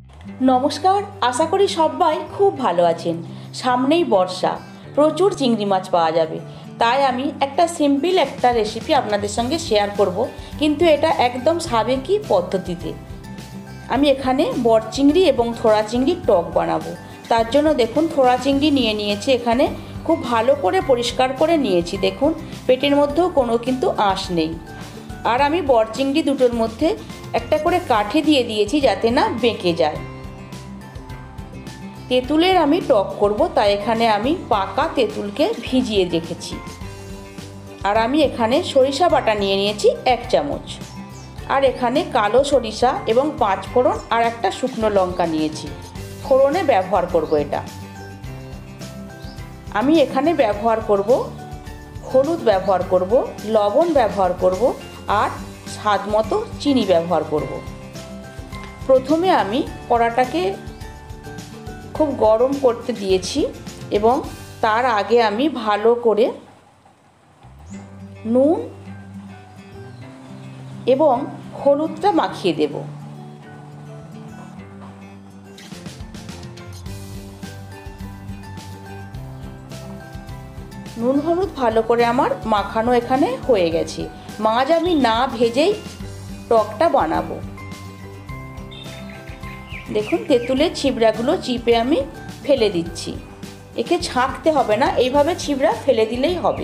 নমস্কার, আশা করি সবাই খুব ভালো আছেন। সামনেই বর্ষা, প্রচুর চিংড়ি মাছ পাওয়া যাবে। তাই আমি একটা সিম্পল রেসিপি আপনাদের সঙ্গে শেয়ার করব, কিন্তু এটা একদম সাবেকি পদ্ধতিতে। আমি এখানে বড় চিংড়ি এবং থোড়া চিংড়ির টক বানাবো। তার জন্য দেখুন, থোড়া চিংড়ি নিয়ে নিয়েছি, এখানে খুব ভালো করে পরিষ্কার করে নিয়েছি। দেখুন, পেটের মধ্যেও কোনো কিন্তু আঁশ নেই। আর আমি বড় চিংড়ি দুটোর মধ্যে একটা করে কাঠি দিয়ে দিয়েছি, যাতে না বেঁকে যায়। তেঁতুলের আমি টক করব, তাই এখানে আমি পাকা তেঁতুলকে ভিজিয়ে রেখেছি। আর আমি এখানে সরিষা বাটা নিয়ে নিয়েছি 1 চামচ। আর এখানে কালো সরিষা এবং 5 ফোড়ন আর একটা শুকনো লঙ্কা নিয়েছি, ফোড়নে ব্যবহার করব এটা। আমি এখানে ব্যবহার করব হলুদ, ব্যবহার করব লবণ, ব্যবহার করব আর স্বাদ মতো চিনি ব্যবহার করব। প্রথমে আমি কড়াটাকে খুব গরম করতে দিয়েছি এবং তার আগে আমি ভালো করে নুন এবং হলুদটা মাখিয়ে দেব। নুন হলুদ ভালো করে আমার মাখানো এখানে হয়ে গেছে। মাছ আমি না ভেজেই টকটা বানাবো। দেখুন, তেঁতুলের ছিবড়াগুলো চিপে আমি ফেলে দিচ্ছি। একে ছাঁকতে হবে না, এইভাবে ছিবড়া ফেলে দিলেই হবে।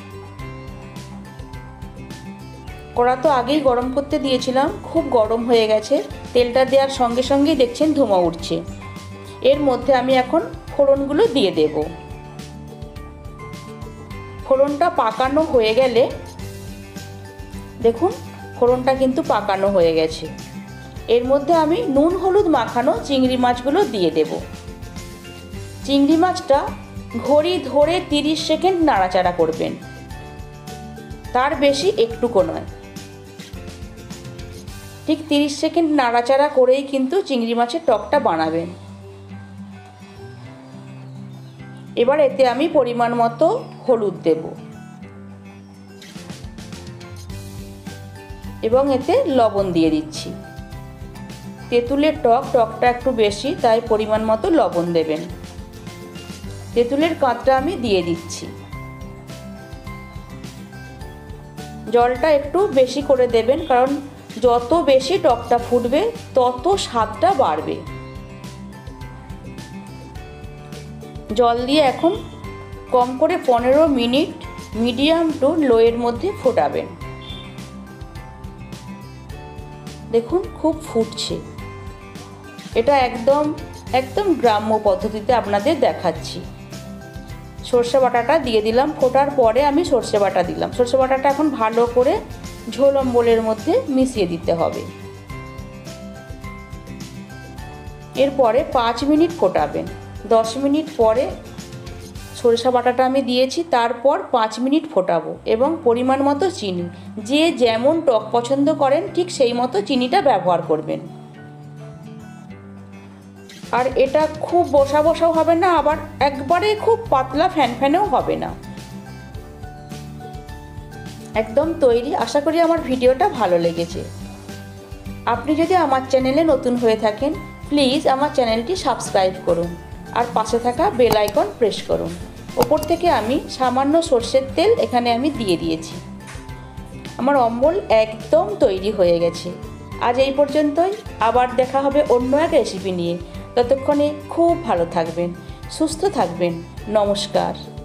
কড়া তো আগেই গরম করতে দিয়েছিলাম, খুব গরম হয়ে গেছে। তেলটা দেওয়ার সঙ্গে সঙ্গেই দেখছেন ধোঁয়া উঠছে। এর মধ্যে আমি এখন ফোড়নগুলো দিয়ে দেব। ফোড়নটা পাকানো হয়ে গেলে দেখুন, ফোড়নটা কিন্তু পাকানো হয়ে গেছে। এর মধ্যে আমি নুন হলুদ মাখানো চিংড়ি মাছগুলো দিয়ে দেব। চিংড়ি মাছটা ঘড়ি ধরে 30 সেকেন্ড নাড়াচাড়া করবেন, তার বেশি একটুকু নয়। ঠিক 30 সেকেন্ড নাড়াচাড়া করেই কিন্তু চিংড়ি মাছের টকটা বানাবেন। এবার এতে আমি পরিমাণ মতো হলুদ দেব এবং এতে লবণ দিয়ে দিচ্ছি। তেঁতুলের টকটা একটু বেশি, তাই পরিমাণ মতো লবণ দেবেন। তেঁতুলের কাঁচটা আমি দিয়ে দিচ্ছি। জলটা একটু বেশি করে দেবেন, কারণ যত বেশি টকটা ফুটবে তত স্বাদটা বাড়বে। জল দিয়ে এখন কম করে 15 মিনিট মিডিয়াম টু লোয়ের মধ্যে ফোটাবেন। দেখুন, খুব ফুটছে। এটা একদম গ্রাম্য পদ্ধতিতে আপনাদের দেখাচ্ছি। সর্ষে বাটাটা দিয়ে দিলাম, ফোটার পরে আমি সর্ষে বাটা দিলাম। সর্ষে বাটাটা এখন ভালো করে ঝোল অম্বলের মধ্যে মিশিয়ে দিতে হবে। এরপরে 5 মিনিট ফোটাবেন। 10 মিনিট পরে সরিষা বাটাটা আমি দিয়েছি, তারপর 5 মিনিট ফোটাবো এবং পরিমাণ মতো চিনি, যে যেমন টক পছন্দ করেন ঠিক সেই মতো চিনিটা ব্যবহার করবেন। আর এটা খুব বসাও হবে না, আবার একবারে খুব পাতলা ফ্যানফ্যানেও হবে না। একদম তৈরি। আশা করি আমার ভিডিওটা ভালো লেগেছে। আপনি যদি আমার চ্যানেলে নতুন হয়ে থাকেন, প্লিজ আমার চ্যানেলটি সাবস্ক্রাইব করুন আর পাশে থাকা বেল আইকন প্রেস করুন। ওপর থেকে আমি সামান্য সরষের তেল এখানে আমি দিয়ে দিয়েছি। আমার অম্বল একদম তৈরি হয়ে গেছে। আজ এই পর্যন্তই। আবার দেখা হবে অন্য এক রেসিপি নিয়ে। ততক্ষণে খুব ভালো থাকবেন, সুস্থ থাকবেন। নমস্কার।